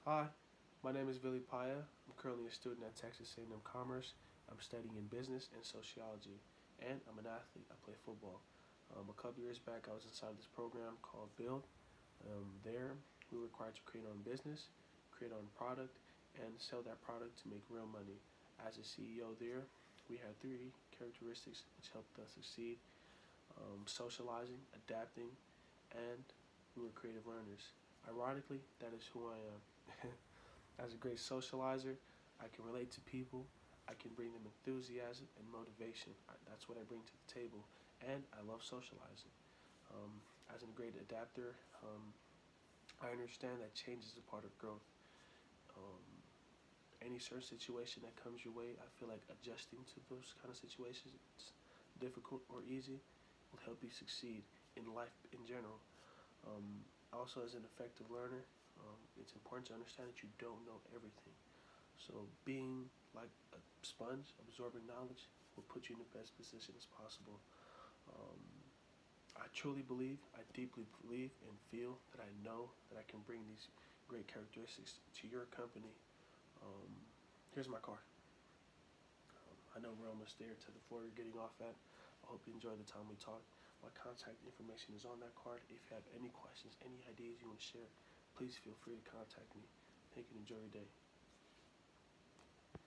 Hi, my name is Billy Paya. I'm currently a student at Texas A&M Commerce. I'm studying in business and sociology, and I'm an athlete. I play football. A couple years back, I was inside this program called Build. There, we were required to create our own business, create our own product, and sell that product to make real money. As a CEO there, we had three characteristics which helped us succeed: socializing, adapting, and we were creative learners. Ironically, that is who I am. As a great socializer, I can relate to people. I can bring them enthusiasm and motivation. That's what I bring to the table, and I love socializing. As a great adapter, I understand that change is a part of growth. Um, any certain situation that comes your way, I feel like adjusting to those kind of situations, it's difficult or easy, will help you succeed in life in general. Also, as an effective learner, it's important to understand that you don't know everything. So, being like a sponge, absorbing knowledge, will put you in the best position as possible. Um, I truly believe, I deeply believe and feel that I know that I can bring these great characteristics to your company. Um, Here's my card. I know we're almost there to the floor you're getting off at. I hope you enjoyed the time we talked. My contact information is on that card. If you have any questions, any ideas you want to share, please feel free to contact me. Thank you and enjoy your day.